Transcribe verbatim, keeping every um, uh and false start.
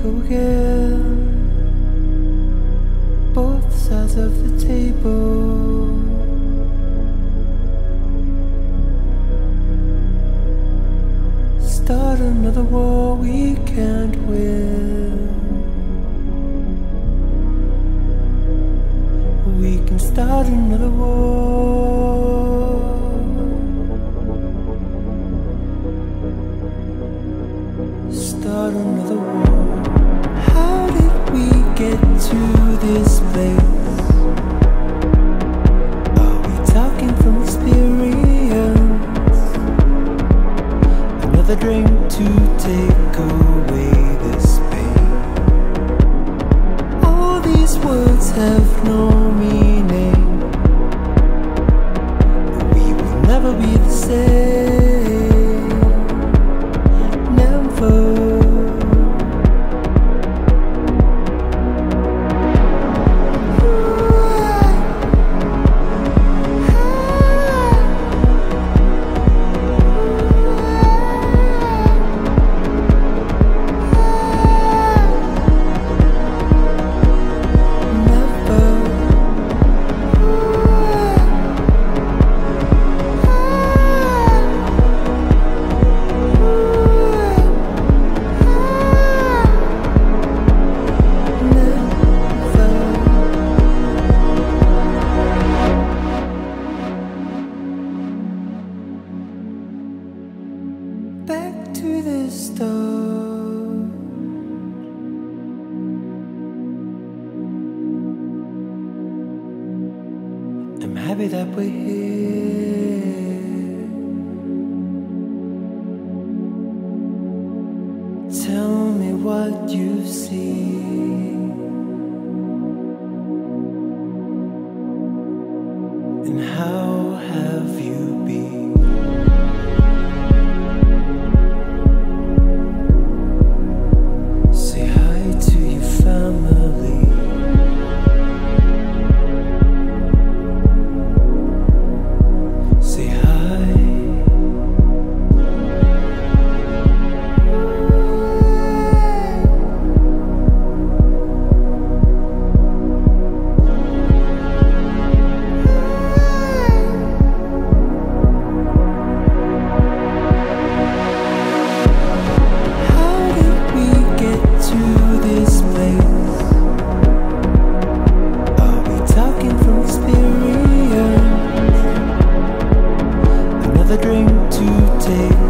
go again. Both sides of the table. Start another war we can't win. We can start another war. Start another war. How did we get to this place? Are we talking from experience? Another drink to take away this pain. All these words have no meaning. We will never be the same. Never. Back to the start. I'm happy that we're here. Tell me what you see. And how have you been? Another drink to take